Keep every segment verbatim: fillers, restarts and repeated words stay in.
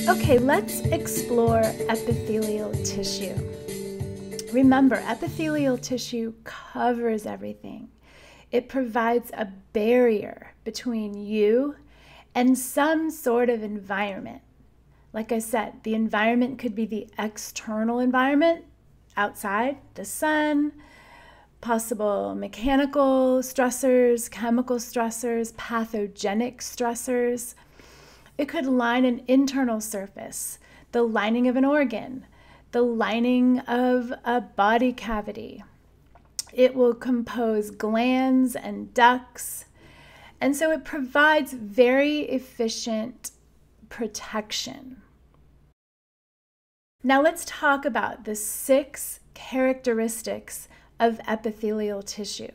Okay, let's explore epithelial tissue. Remember, epithelial tissue covers everything. It provides a barrier between you and some sort of environment. Like I said, the environment could be the external environment, outside, the sun, possible mechanical stressors, chemical stressors, pathogenic stressors. It could line an internal surface, the lining of an organ, the lining of a body cavity. It will compose glands and ducts. And so it provides very efficient protection. Now let's talk about the six characteristics of epithelial tissue.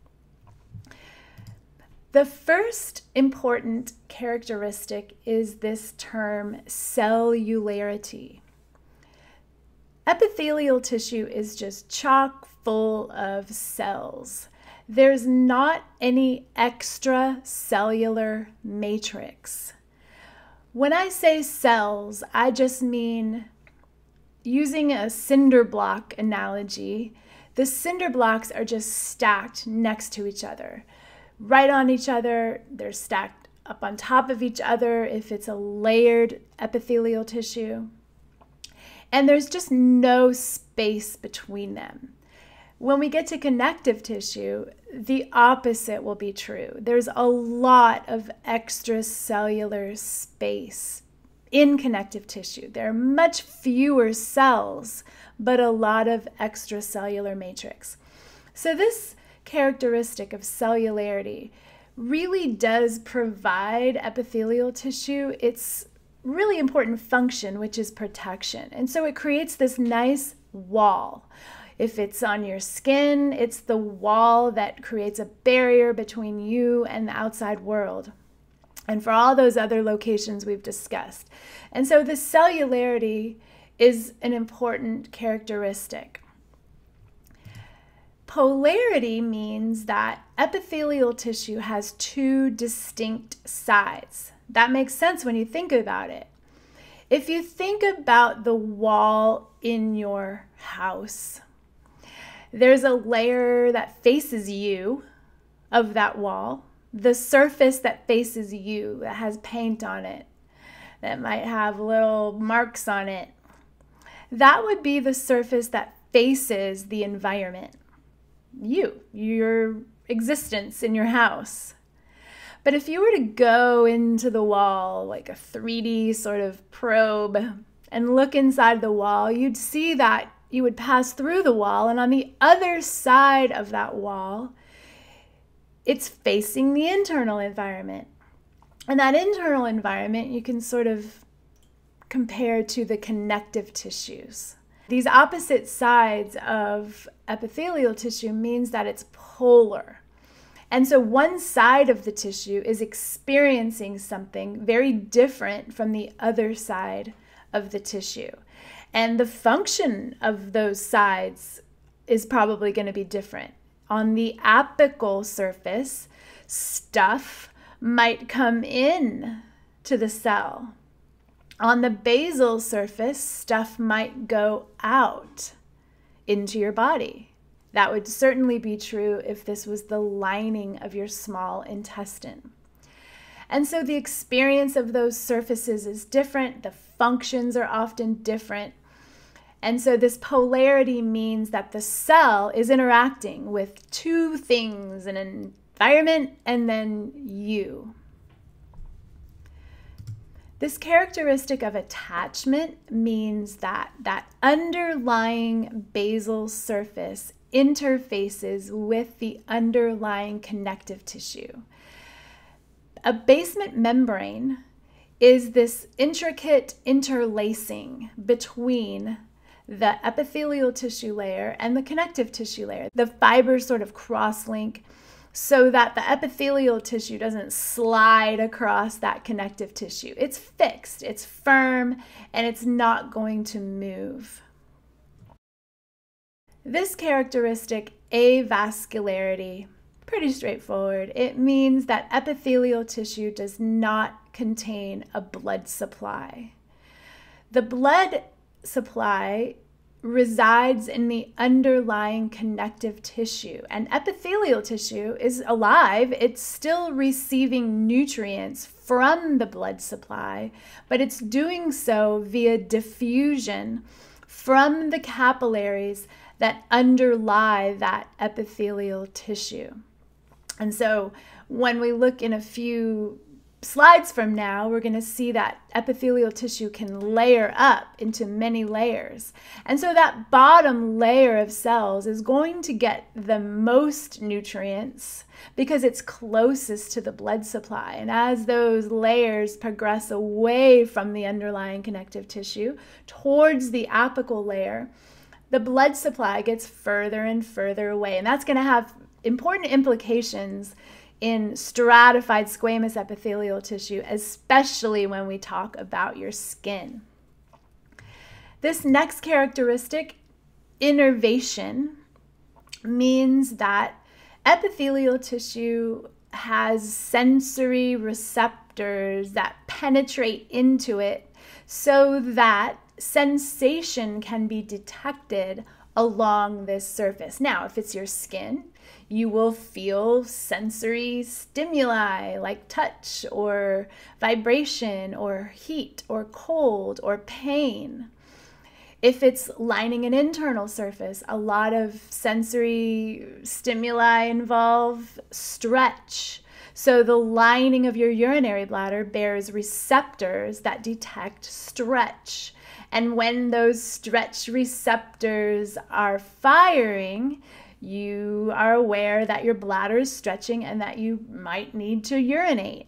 The first important characteristic is this term cellularity. Epithelial tissue is just chock full of cells. There's not any extracellular matrix. When I say cells, I just mean, using a cinder block analogy, the cinder blocks are just stacked next to each other. Right on each other, they're stacked up on top of each other if it's a layered epithelial tissue. And there's just no space between them. When we get to connective tissue, the opposite will be true. There's a lot of extracellular space in connective tissue. There are much fewer cells, but a lot of extracellular matrix. So this characteristic of cellularity really does provide epithelial tissue its really important function, which is protection. And so it creates this nice wall. If it's on your skin, it's the wall that creates a barrier between you and the outside world. And for all those other locations we've discussed. And so the cellularity is an important characteristic. Polarity means that epithelial tissue has two distinct sides. That makes sense when you think about it. If you think about the wall in your house, there's a layer that faces you of that wall, the surface that faces you, that has paint on it, that might have little marks on it. That would be the surface that faces the environment. You, your existence in your house. But if you were to go into the wall like a three D sort of probe and look inside the wall, you'd see that you would pass through the wall, and on the other side of that wall, it's facing the internal environment. And that internal environment you can sort of compare to the connective tissues. These opposite sides of epithelial tissue means that it's polar. And so one side of the tissue is experiencing something very different from the other side of the tissue. And the function of those sides is probably going to be different. On the apical surface, stuff might come in to the cell. On the basal surface, stuff might go out into your body. That would certainly be true if this was the lining of your small intestine. And so the experience of those surfaces is different. The functions are often different. And so this polarity means that the cell is interacting with two things, an environment and then you. This characteristic of attachment means that that underlying basal surface interfaces with the underlying connective tissue. A basement membrane is this intricate interlacing between the epithelial tissue layer and the connective tissue layer. The fibers sort of cross-link so that the epithelial tissue doesn't slide across that connective tissue. It's fixed, it's firm, and it's not going to move. This characteristic, avascularity, pretty straightforward. It means that epithelial tissue does not contain a blood supply. The blood supply resides in the underlying connective tissue, and epithelial tissue is alive. It's still receiving nutrients from the blood supply, but it's doing so via diffusion from the capillaries that underlie that epithelial tissue. And so when we look in a few slides from now, we're going to see that epithelial tissue can layer up into many layers. And so that bottom layer of cells is going to get the most nutrients because it's closest to the blood supply. And as those layers progress away from the underlying connective tissue towards the apical layer, the blood supply gets further and further away. And that's going to have important implications in stratified squamous epithelial tissue, especially when we talk about your skin. This next characteristic, innervation, means that epithelial tissue has sensory receptors that penetrate into it so that sensation can be detected along this surface. Now, if it's your skin, you will feel sensory stimuli like touch or vibration or heat or cold or pain. If it's lining an internal surface, a lot of sensory stimuli involve stretch. So the lining of your urinary bladder bears receptors that detect stretch. And when those stretch receptors are firing, you are aware that your bladder is stretching and that you might need to urinate.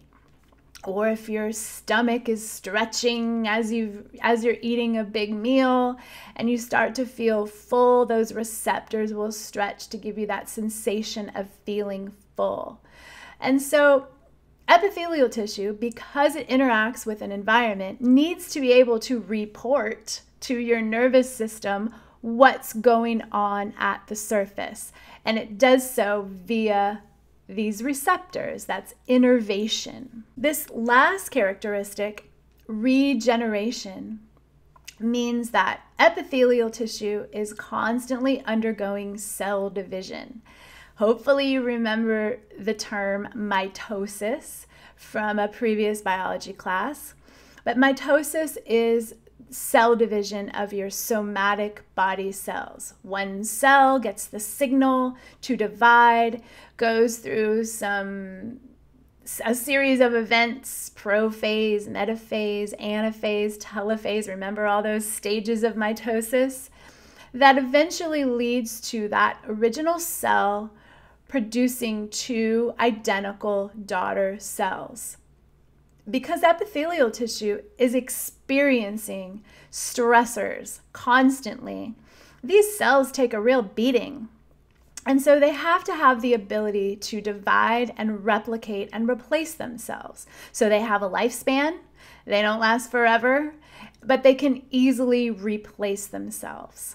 Or if your stomach is stretching as you as you're eating a big meal and you start to feel full, those receptors will stretch to give you that sensation of feeling full. And so epithelial tissue, because it interacts with an environment, needs to be able to report to your nervous system what's going on at the surface. And it does so via these receptors. That's innervation. This last characteristic, regeneration, means that epithelial tissue is constantly undergoing cell division. Hopefully you remember the term mitosis from a previous biology class. But mitosis is cell division of your somatic body cells. One cell gets the signal to divide, goes through some a series of events, prophase, metaphase, anaphase, telophase. Remember all those stages of mitosis? That eventually leads to that original cell producing two identical daughter cells. Because epithelial tissue is experiencing stressors constantly, these cells take a real beating. And so they have to have the ability to divide and replicate and replace themselves. So they have a lifespan, they don't last forever, but they can easily replace themselves.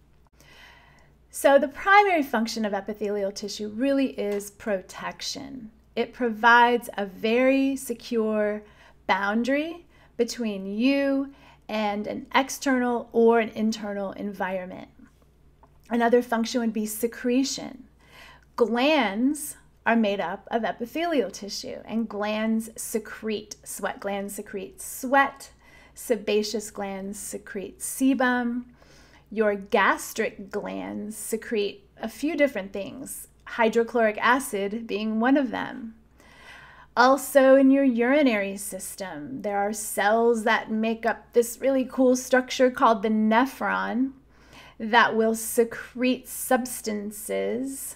So the primary function of epithelial tissue really is protection. It provides a very secure boundary between you and an external or an internal environment. Another function would be secretion. Glands are made up of epithelial tissue, and glands secrete. Sweat glands secrete sweat. Sebaceous glands secrete sebum. Your gastric glands secrete a few different things, hydrochloric acid being one of them. Also in your urinary system, there are cells that make up this really cool structure called the nephron that will secrete substances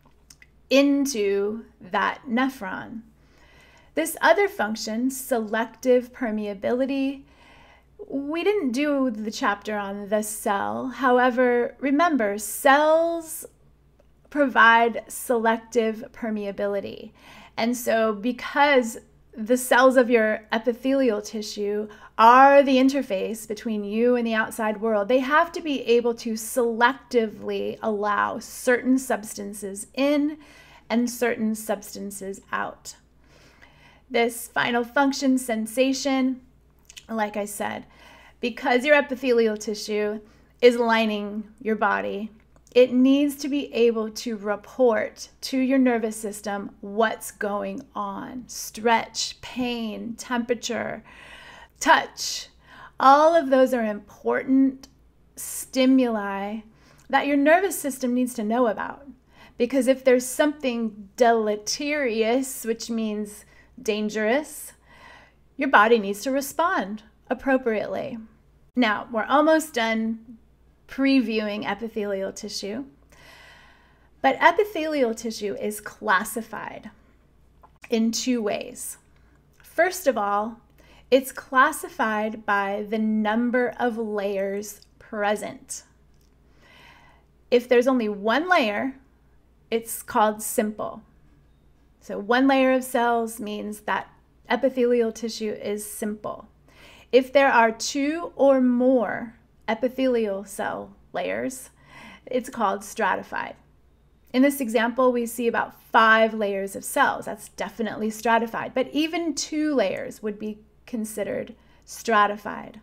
into that nephron. This other function, selective permeability, we didn't do the chapter on the cell. However, remember, cells provide selective permeability. And so because the cells of your epithelial tissue are the interface between you and the outside world, they have to be able to selectively allow certain substances in and certain substances out. This final function, sensation, like I said, because your epithelial tissue is lining your body, it needs to be able to report to your nervous system what's going on. Stretch, pain, temperature, touch. All of those are important stimuli that your nervous system needs to know about. Because if there's something deleterious, which means dangerous, your body needs to respond appropriately. Now, we're almost done previewing epithelial tissue, but epithelial tissue is classified in two ways. First of all, it's classified by the number of layers present. If there's only one layer, it's called simple. So one layer of cells means that epithelial tissue is simple. If there are two or more epithelial cell layers, it's called stratified. In this example, we see about five layers of cells. That's definitely stratified, but even two layers would be considered stratified.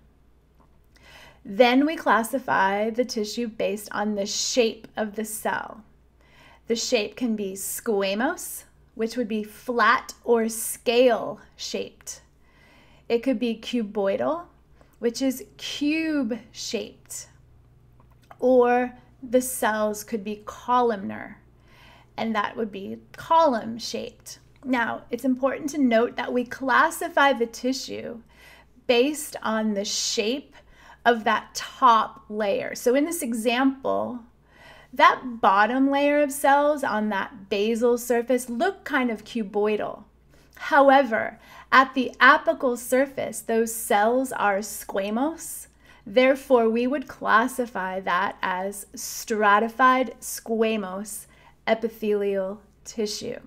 Then we classify the tissue based on the shape of the cell. The shape can be squamous, which would be flat or scale shaped. It could be cuboidal, which is cube shaped. Or the cells could be columnar, and that would be column shaped. Now, it's important to note that we classify the tissue based on the shape of that top layer. So in this example, that bottom layer of cells on that basal surface look kind of cuboidal. However, at the apical surface, those cells are squamous. Therefore, we would classify that as stratified squamous epithelial tissue.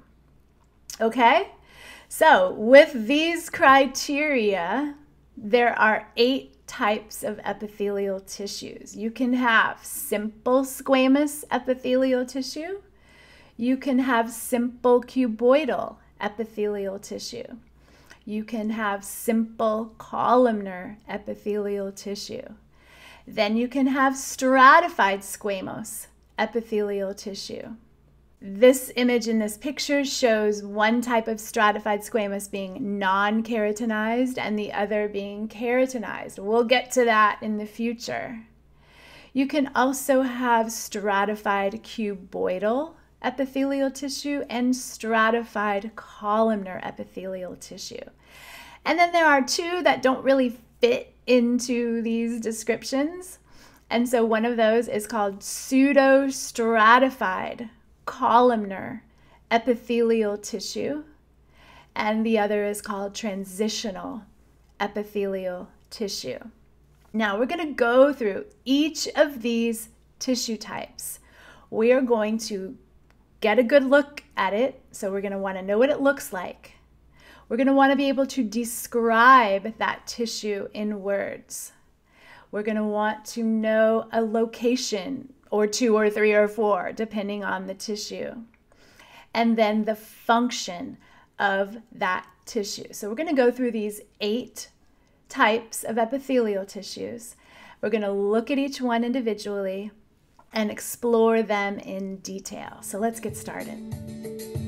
Okay? So, with these criteria, there are eight types of epithelial tissues. You can have simple squamous epithelial tissue. You can have simple cuboidal epithelial tissue. You can have simple columnar epithelial tissue. Then you can have stratified squamous epithelial tissue. This image in this picture shows one type of stratified squamous being non-keratinized and the other being keratinized. We'll get to that in the future. You can also have stratified cuboidal epithelial tissue and stratified columnar epithelial tissue. And then there are two that don't really fit into these descriptions. And so one of those is called pseudo-stratified columnar epithelial tissue, and the other is called transitional epithelial tissue. Now we're going to go through each of these tissue types. We are going to get a good look at it, so we're going to want to know what it looks like. We're going to want to be able to describe that tissue in words. We're going to want to know a location, or two or three or four, depending on the tissue. And then the function of that tissue. So we're going to go through these eight types of epithelial tissues. We're going to look at each one individually and explore them in detail. So let's get started.